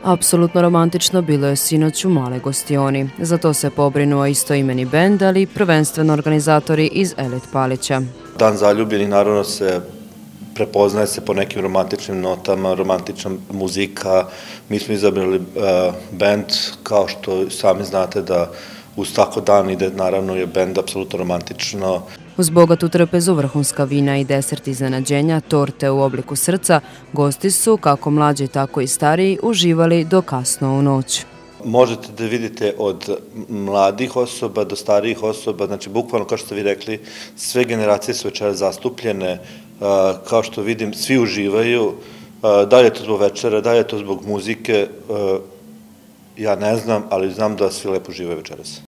Apsolutno romantično bilo je sinoć u Maloj Gostioni. Za to se pobrinuo istoimeni bend, ali prvenstveno organizatori iz Elit Palića. Dan zaljubljenih naravno se prepoznaje se po nekim romantičnim notama, romantična muzika. Mi smo izabrali bend, kao što sami znate da uz tako dan ide, naravno je bend apsolutno romantično. Uz bogatu trpezu, vrhunska vina i desert iznenađenja, torte u obliku srca, gosti su, kako mlađi tako i stariji, uživali do kasno u noć. Možete da vidite od mladih osoba do starijih osoba, znači bukvalno kao što ste vi rekli, sve generacije su večeras zastupljene, kao što vidim, svi uživaju, da li je to zbog večera, da li je to zbog muzike, ja ne znam, ali znam da svi lepo uživaju večeras.